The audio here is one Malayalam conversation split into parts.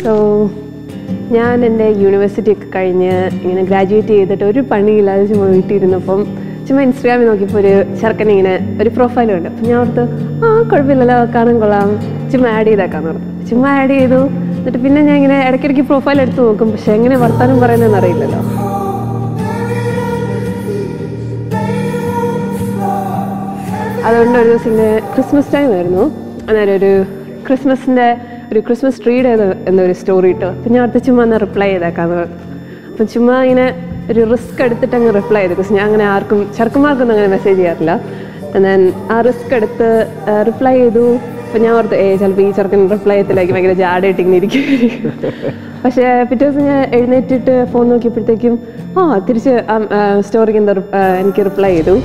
സോ ഞാൻ എൻ്റെ യൂണിവേഴ്സിറ്റി ഒക്കെ കഴിഞ്ഞ് ഇങ്ങനെ ഗ്രാജുവേറ്റ് ചെയ്തിട്ട് ഒരു പണിയില്ലാതെ ചുമ്മാ വീട്ടിലിരുന്നപ്പം ചുമ്മാ ഇൻസ്റ്റാഗ്രാമിൽ നോക്കിയപ്പോൾ ഒരു ചെറുക്കൻ ഇങ്ങനെ ഒരു പ്രൊഫൈൽ ഉണ്ട്. അപ്പം ഞാൻ ഓർത്ത് കുഴപ്പമില്ലല്ലോ, കാണാൻ കൊള്ളാം, ചുമ്മാ ആഡ് ചെയ്തേക്കാന്ന് ഓർത്ത്. ചുമ്മാ ആഡ് ചെയ്തു. എന്നിട്ട് പിന്നെ ഞാൻ ഇങ്ങനെ ഇടയ്ക്കിടയ്ക്ക് പ്രൊഫൈൽ എടുത്ത് നോക്കും. പക്ഷെ എങ്ങനെ വർത്താനം പറയുന്നതെന്ന് അറിയില്ലല്ലോ. അതുകൊണ്ട് ഒരു ദിവസം ഇങ്ങനെ ക്രിസ്മസ് ടൈം ആയിരുന്നു. അന്നേരം ഒരു ക്രിസ്മസ് ട്രീയുടെ എന്നൊരു സ്റ്റോറി ഇട്ടു. അപ്പം ഞാൻ അടുത്ത് ചുമ്മാ ഒന്ന് റിപ്ലൈ ചെയ്തേക്കാന്ന് പറഞ്ഞു. അപ്പം ചുമ്മാ ഇങ്ങനെ ഒരു റിസ്ക് എടുത്തിട്ട് അങ്ങ് റിപ്ലൈ ചെയ്തു. ബിക്കോസ് ഞാൻ അങ്ങനെ ആർക്കും ചെറുക്കന്മാർക്കൊന്നും അങ്ങനെ മെസ്സേജ് ചെയ്യാറില്ല. ഞാൻ ആ റിസ്ക് എടുത്ത് റിപ്ലൈ ചെയ്തു. അപ്പം ഞാൻ ഓർത്ത് ചിലപ്പോൾ ഈ ചെറുക്കൻ റിപ്ലൈ ചെയ്യത്തിലേക്ക് ഭയങ്കര ജാടായിട്ട് ഇങ്ങനെ ഇരിക്കും. പക്ഷേ പിറ്റേ ദിവസം ഞാൻ എഴുന്നേറ്റിട്ട് ഫോൺ നോക്കിയപ്പോഴത്തേക്കും തിരിച്ച് സ്റ്റോറിക്ക് എനിക്ക് റിപ്ലൈ ചെയ്തു.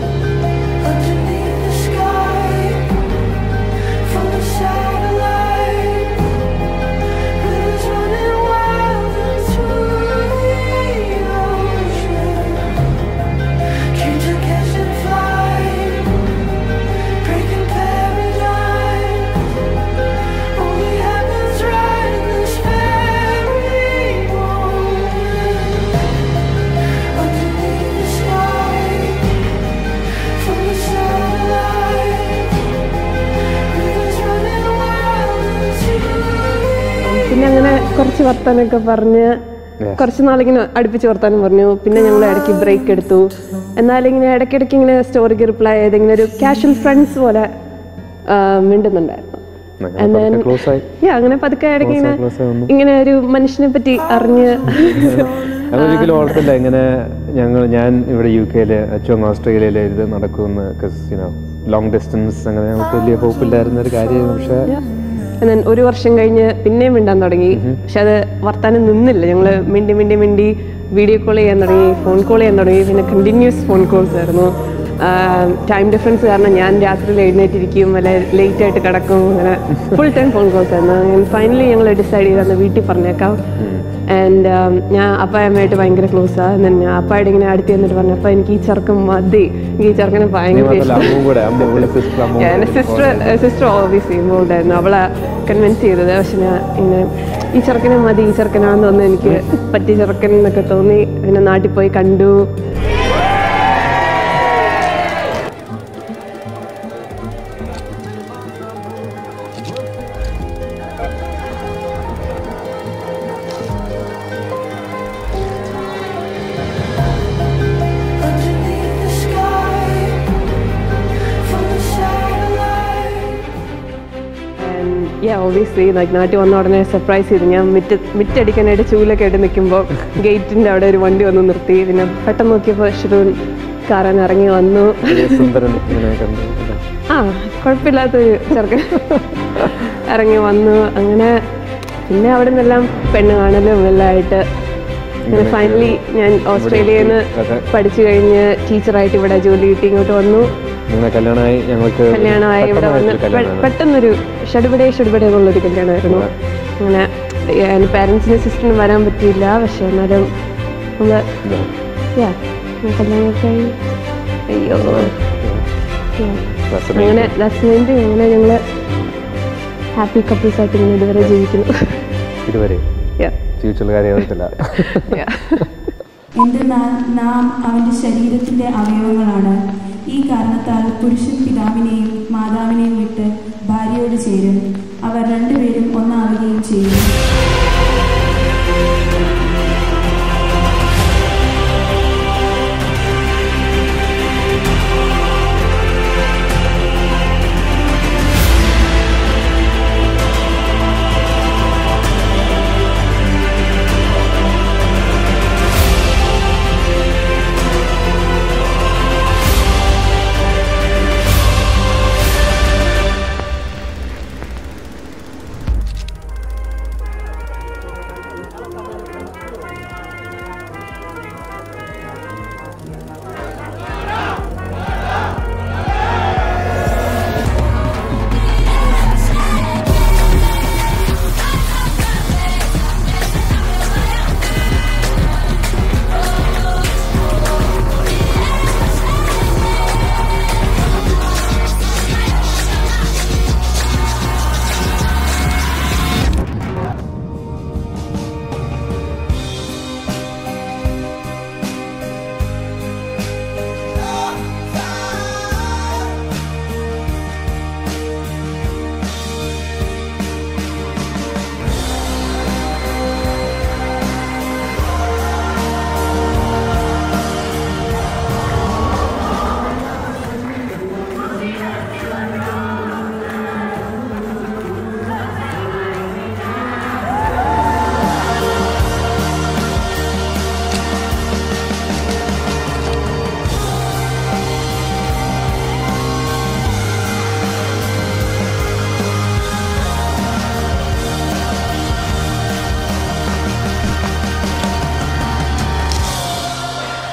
പിന്നെ അങ്ങനെ കുറച്ച് വർത്താനൊക്കെ പറഞ്ഞ് കുറച്ച് നാളിങ്ങനെ അടുപ്പിച്ച് വർത്താനം പറഞ്ഞു. പിന്നെ ഞങ്ങൾ ഇടയ്ക്ക് ബ്രേക്ക് എടുത്തു. എന്നാലും ഇങ്ങനെ ഇടയ്ക്കിടയ്ക്ക് ഇങ്ങനെ സ്റ്റോറിക്ക് റിപ്ലൈ ചെയ്ത് ഇങ്ങനെ ഒരു കാഷ്വൽ ഫ്രണ്ട്സ് പോലെ മിണ്ടുന്നുണ്ടായിരുന്നു. അങ്ങനെ പതുക്കെ ഇടയ്ക്ക് ഇങ്ങനെ ഒരു മനുഷ്യനെ പറ്റി അറിഞ്ഞ് ഒരിക്കലും ഓർത്തില്ല ഇങ്ങനെ ഞാൻ ഇവിടെ UK-ല് അച്ഛൻ ഓസ്ട്രേലിയയിലെ ഇത് നടക്കുമെന്ന്. ലോങ് ഡിസ്റ്റൻസ് അങ്ങനെ നമുക്ക് വലിയ ഹോപ്പില്ലായിരുന്ന ഒരു കാര്യമായിരുന്നു. പക്ഷേ ഒരു വർഷം കഴിഞ്ഞ് പിന്നെയും മിണ്ടാൻ തുടങ്ങി. പക്ഷെ അത് വർത്താനം നിന്നില്ല. ഞങ്ങൾ മിണ്ടി വീഡിയോ കോൾ ചെയ്യാൻ തുടങ്ങി, ഫോൺ കോൾ ചെയ്യാൻ തുടങ്ങി. പിന്നെ കണ്ടിന്യൂസ് ഫോൺ കോൾസ് ആയിരുന്നു. ടൈം ഡിഫറൻസ് കാരണം ഞാൻ രാത്രിയിൽ എഴുന്നേറ്റിരിക്കും, അല്ല ലേറ്റ് ആയിട്ട് കിടക്കും. അങ്ങനെ ഫുൾ ടൈം ഫോൺ കോൾസ് ആയിരുന്നു. ഫൈനലി ഞങ്ങൾ ഡിസൈഡ് ചെയ്ത് വീട്ടിൽ പറഞ്ഞേക്കാം. ആൻഡ് ഞാൻ അപ്പായമ്മയായിട്ട് ഭയങ്കര ക്ലോസാണ്. ഞാൻ അപ്പായിട്ട് ഇങ്ങനെ അടുത്ത് ചെന്നിട്ട് പറഞ്ഞു, അപ്പം എനിക്ക് ഈ ചെറുക്കൻ മതി, എനിക്ക് ഈ ചെറുക്കനെ ഭയങ്കര സിസ്റ്റർ ഓബിയസ്ലി ഇൻവോൾവ് ആയിരുന്നു. അവളെ കൺവിൻസ് ചെയ്തത്. പക്ഷെ ഞാൻ ഇങ്ങനെ ഈ ചെറുക്കനെ മതി, ഈ ചെറുക്കനാണെന്ന് തോന്നുന്നു, എനിക്ക് പറ്റിയ ചെറുക്കൻ എന്നൊക്കെ തോന്നി. പിന്നെ നാട്ടിൽ പോയി കണ്ടു. ഒബിയസ്ലി നാട്ടിൽ വന്ന ഉടനെ സർപ്രൈസ് ചെയ്തു. ഞാൻ മിറ്റടിക്കാനായിട്ട് ചൂലൊക്കെ ആയിട്ട് നിൽക്കുമ്പോൾ ഗേറ്റിൻ്റെ അവിടെ ഒരു വണ്ടി വന്ന് നിർത്തി. പിന്നെ പെട്ടെന്ന് നോക്കിയപ്പോൾ ഷെറൂൻ കാരൻ ഇറങ്ങി വന്നു. കുഴപ്പമില്ലാത്തൊരു ചെറുക്കൻ ഇറങ്ങി വന്നു. അങ്ങനെ പിന്നെ അവിടെ നിന്നെല്ലാം പെണ്ണ് കാണലും എല്ലാം ആയിട്ട് അങ്ങനെ ഫൈനലി ഞാൻ ഓസ്ട്രേലിയയിൽ നിന്ന് പഠിച്ചു കഴിഞ്ഞ് ടീച്ചറായിട്ട് ഇവിടെ ജോലി കിട്ടി ഇങ്ങോട്ട് വന്നു. കല്യാണമായി ഇവിടെ വന്ന് പെട്ടെന്നൊരു ഷടുപടേ എന്നുള്ളൊരു കല്യാണമായിരുന്നു. അങ്ങനെ എൻ്റെ പാരൻസിന് സിസ്റ്ററിന് വരാൻ പറ്റിയില്ല. പക്ഷെ എന്നാലും കല്യാണമൊക്കെ ആയി. അയ്യോ അങ്ങനെ അങ്ങനെ ഞങ്ങൾ ഹാപ്പി കപ്പിൾസ് ആയിട്ട് ഇങ്ങനെ ഇതുവരെ ജീവിക്കുന്നു. എന്തെന്നാൽ നാം അവൻ്റെ ശരീരത്തിൻ്റെ അവയവങ്ങളാണ്. ഈ കാരണത്താൽ പുരുഷൻ പിതാവിനെയും മാതാവിനെയും വിട്ട് ഭാര്യയോട് ചേരും, അവർ രണ്ടുപേരും ഒന്നാവുകയും ചെയ്യും.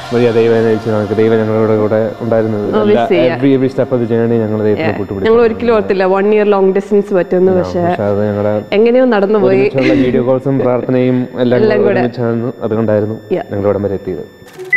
വലിയ ദൈവം നയിച്ചു നമുക്ക് ദൈവം ഞങ്ങളുടെ കൂടെ ഉണ്ടായിരുന്നു every step of the journey ഞങ്ങൾ ദൈവത്തിനെ കൂട്ടുപിടിച്ചു. ഞങ്ങൾ ഒരിക്കലും ഓർത്തില്ല 1 year ലോങ് ഡിസ്റ്റൻസ് പറ്റുമെന്ന്. പക്ഷേ അത് ഞങ്ങളുടെ എങ്ങനെയോ നടന്നുപോയി. വീഡിയോ കോൾസും പ്രാർത്ഥനയും എല്ലാം കൂടെ ഒരുമിച്ചായിരുന്നു അതുകൊണ്ടായിരുന്നു ഞങ്ങളിവിടെ വരെ എത്തിയത്.